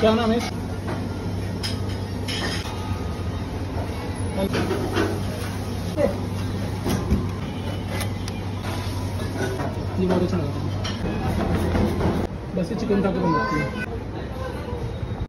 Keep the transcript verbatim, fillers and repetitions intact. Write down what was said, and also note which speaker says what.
Speaker 1: क्या नाम है? ये बहुत अच्छा लगा। बस ये चिकन खा के बन जाती है।